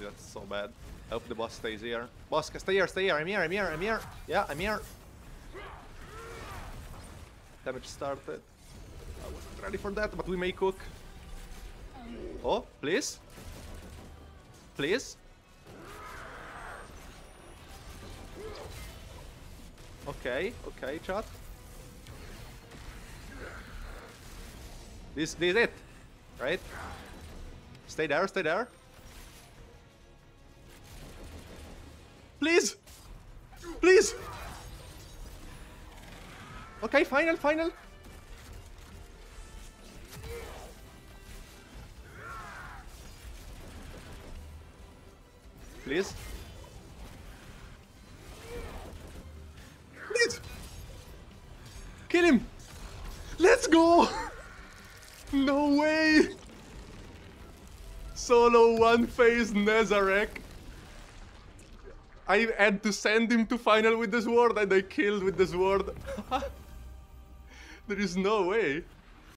that's so bad. I hope the boss stays here. Boss, stay here, stay here. I'm here, I'm here, I'm here. Yeah, I'm here. Damage started. I wasn't ready for that, but we may cook. Oh, please? Please? Okay, okay, chat. This is it, right? Stay there, stay there. Please! Please! Okay, final, final. Please. Please! Kill him! Let's go! No way! Solo one phase Nezarec. I had to send him to final with the sword and I killed with the sword. There is no way.